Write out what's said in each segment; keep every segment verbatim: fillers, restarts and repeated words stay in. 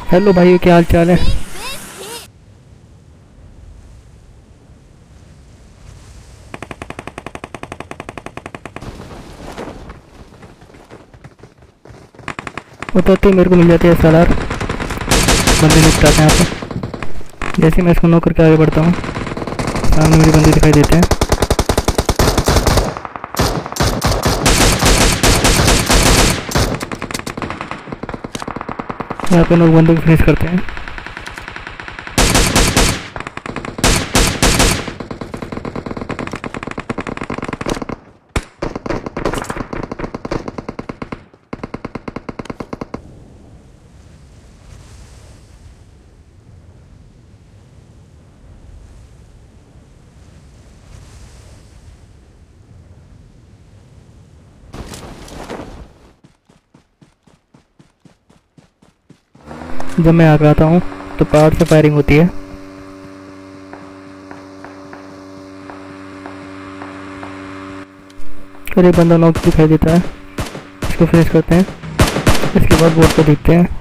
Hello भाई, क्या हाल चाल है। उतरते ही मेरे को मिल जाती है एस एल आर। बंदे निपटाते हैं यहाँ पे। जैसे ही मैं इसको नॉक करके आगे बढ़ता हूँ, सामने मेरे बंदे दिखाई देते हैं। यहाँ पे लोग बंदों को फिनिश करते हैं। जब मैं आगे आता हूँ तो पहाड़ से फायरिंग होती है। फिर एक बंदा नॉक दिखाई देता है, इसको फिनिश करते हैं। इसके बाद बोट को देखते हैं।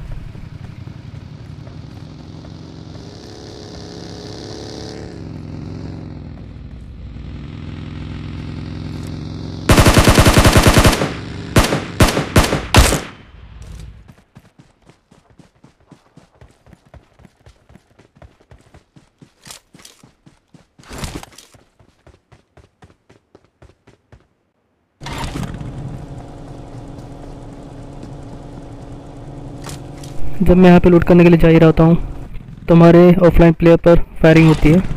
जब मैं यहाँ पे लूट करने के लिए जा ही रहता हूँ तो हमारे ऑफलाइन प्लेयर पर फायरिंग होती है।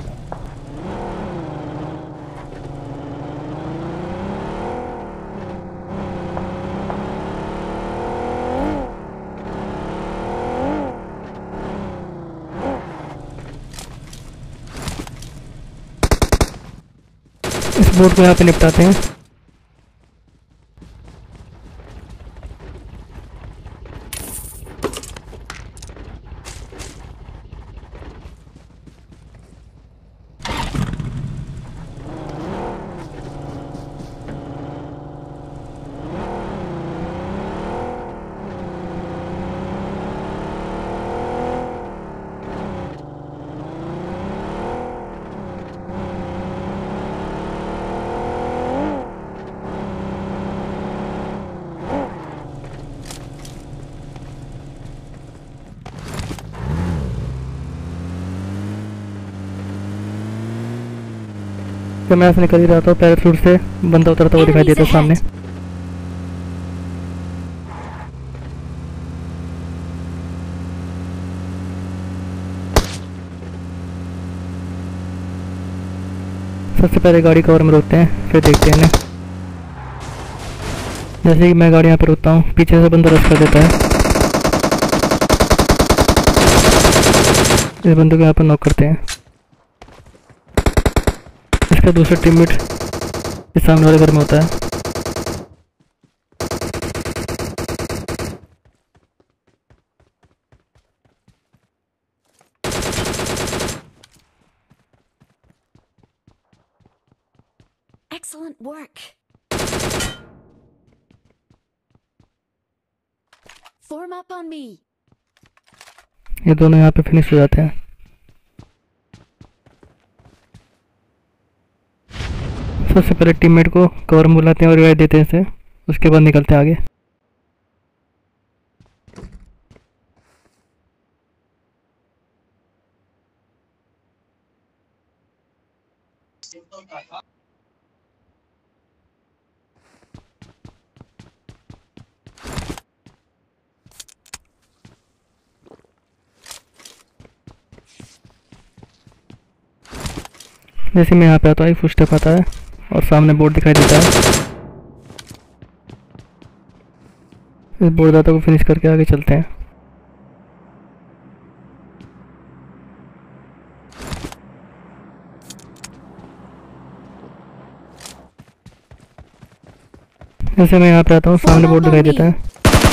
इस बोट को यहाँ पे निपटाते हैं। जब मैं ऐसे निकल ही रहा था, पैराशूट से बंदा उतरता हुआ दिखाई देता सामने। सबसे पहले गाड़ी कवर में रोकते हैं, फिर देखते हैं इन्हें। जैसे कि मैं गाड़ी यहाँ पर रुकता हूँ, पीछे से बंदा रश कर देता है। इस बंदे को यहाँ पर नॉक करते हैं। इसका दूसरा टीममेट इस सामने वाले घर में होता है। Excellent work. Form up on me. ये दोनों यहाँ पे फिनिश हो जाते हैं। सबसे पहले टीममेट को कवर में बुलाते हैं और रिवाइव देते हैं इसे। उसके बाद निकलते हैं आगे। जैसे मैं यहाँ पे आता हूँ, एक फुट स्टेप आता है और सामने बोर्ड दिखाई देता है। इस बोर्ड दाता को फिनिश करके आगे चलते हैं। जैसे मैं यहाँ पे आता हूँ, सामने बोर्ड दिखाई देता है।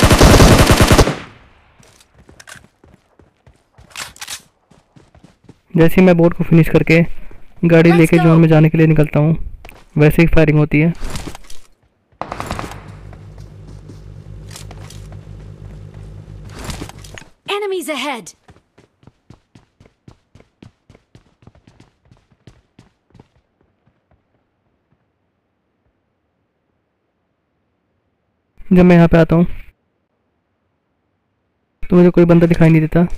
जैसे ही मैं बोर्ड को फिनिश करके गाड़ी लेके जोन में जाने के लिए निकलता हूँ, वैसे ही फायरिंग होती है। Enemies ahead! जब मैं यहाँ पे आता हूँ तो मुझे कोई बंदा दिखाई नहीं देता।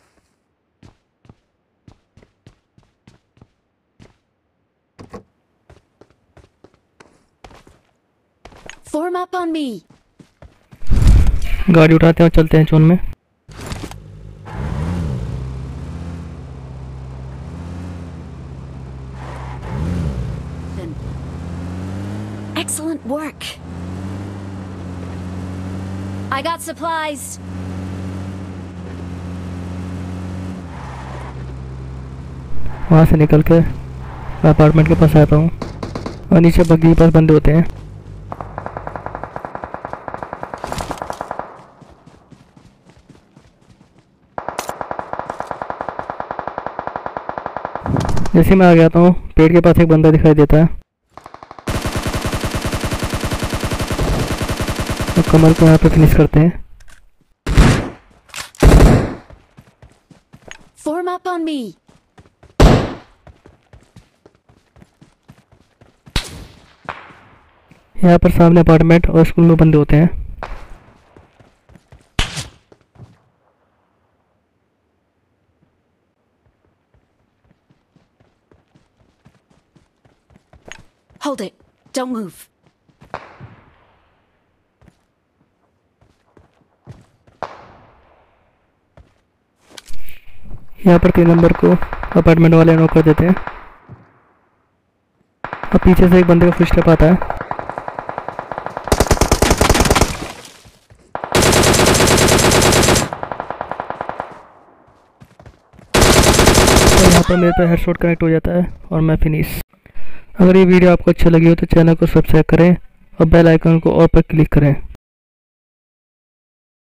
Form up on me! गाड़ी उठाते हैं और चलते हैं जोन में। Excellent work! I got supplies! वहाँ से निकल के मैं अपार्टमेंट के पास आता हूँ और नीचे बग्गी के पास बंदे होते हैं। जैसे मैं आ गया हूँ पेड़ के पास एक बंदा दिखाई देता है तो कमर को यहाँ पे फिनिश करते हैं। Form up on me! यहाँ पर सामने अपार्टमेंट और स्कूल में बंदे होते हैं। Hold it! Don't move! यहाँ पर तीन नंबर को अपार्टमेंट वाले नॉक कर देते हैं और पीछे से एक बंदे का फुटस्टेप आता है। और यहाँ पर मेरे पे हेडशॉट कनेक्ट हो जाता है और मैं फिनिश। अगर ये वीडियो आपको अच्छा लगी हो तो चैनल को सब्सक्राइब करें और बेल आइकन को ऑल पर क्लिक करें।